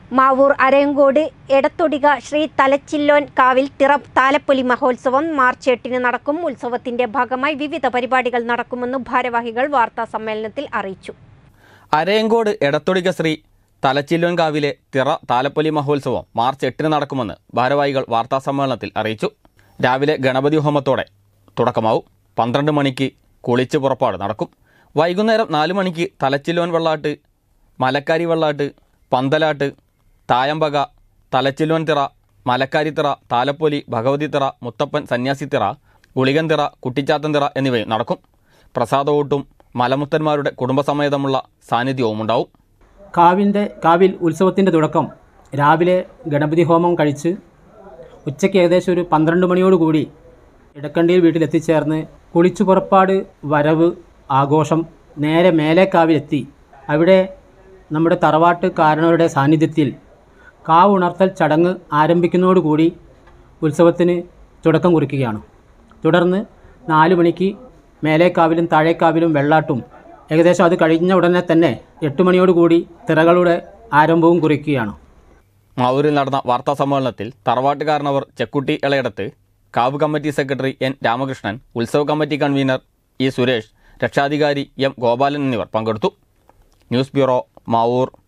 മാവൂർ അരയങ്കോട് എടത്തൊടിക ശ്രീ തലച്ചില്ലോൻ കാവിൽ തിറ താലപ്പൊലി മഹോത്സവം മാർച്ച് 8-ന് നടക്കും. ഉത്സവത്തിന്റെ ഭാഗമായി വിവിധ പരിപാടികൾ നടക്കുമെന്ന് ഭാരവാഹികൾ വാർത്താ സമ്മേളനത്തിൽ അറിയിച്ചു. അരയങ്കോട് എടത്തൊടിക ശ്രീ തലച്ചില്ലോൻ കാവിലെ തിറ താലപ്പൊലി മഹോത്സവം മാർച്ച് 8-ന് നടക്കുമെന്ന് ഭാരവാഹികൾ വാർത്താ സമ്മേളനത്തിൽ അറിയിച്ചു. രാവിലെ ഗണപതി ഹോമത്തോടെ തുടക്കമാവും. 12 മണിക്ക് കുളിച്ച് പുറപ്പാട് നടക്കും. വൈകുന്നേരം 4 മണിക്ക് തലച്ചില്ലോൻ വെള്ളാട്ട്, മലക്കാരി വെള്ളാട്ട്, പന്തലാട്ട്, തായമ്പക, തലച്ചില്ലോൻ തിറ, മലക്കാരി തിറ, താലപ്പൊലി, ഭഗവതി തിറ, മുത്തപ്പൻ സന്യാസി തിറ, ഗുളികൻ തിറ, കുട്ടിച്ചാത്തൻ തിറ എന്നിവയും നടക്കും. പ്രസാദവൂട്ടും മലമുത്തന്മാരുടെ കുടുംബസമേതമുള്ള സാന്നിധ്യവും ഉണ്ടാവും. കാവിൽ ഉത്സവത്തിൻ്റെ തുടക്കം രാവിലെ ഗണപതി ഹോമം കഴിച്ച് ഉച്ചയ്ക്ക് ഏകദേശം ഒരു 12 മണിയോടുകൂടി ഇടക്കണ്ടിയിൽ വീട്ടിലെത്തിച്ചേർന്ന് കുളിച്ചു പുറപ്പാട്, വരവ്, ആഘോഷം നേരെ മേലേക്കാവിലെത്തി അവിടെ നമ്മുടെ തറവാട്ട് കാരണവരുടെ സാന്നിധ്യത്തിൽ കാവ് ഉണർത്തൽ ചടങ്ങ് ആരംഭിക്കുന്നതോടുകൂടി ഉത്സവത്തിന് തുടക്കം കുറിക്കുകയാണ്. തുടർന്ന് 4 മണിക്ക് മേലേക്കാവിലും താഴേക്കാവിലും വെള്ളാട്ടും, ഏകദേശം അത് കഴിഞ്ഞ ഉടനെ തന്നെ 8 മണിയോടുകൂടി തിറകളുടെ ആരംഭവും കുറിക്കുകയാണ്. മാവൂരിൽ നടന്ന വാർത്താ സമ്മേളനത്തിൽ തറവാട്ട് കാരണവർ ചെക്കുട്ടി ഇളയടത്ത്, കാവ് കമ്മിറ്റി സെക്രട്ടറി എൻ രാമകൃഷ്ണൻ, ഉത്സവ കമ്മിറ്റി കൺവീനർ ഇ സുരേഷ്, രക്ഷാധികാരി എം ഗോപാലൻ എന്നിവർ പങ്കെടുത്തു. News bureau, Mavoor.